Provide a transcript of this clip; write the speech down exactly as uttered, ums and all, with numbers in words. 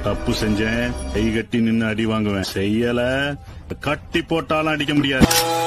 தப்பு செஞ்சேன், கை கட்டி நின்னு அடி வாங்குவேன். செய்யல, கட்டி போட்டாலும் அடிக்க முடியாது.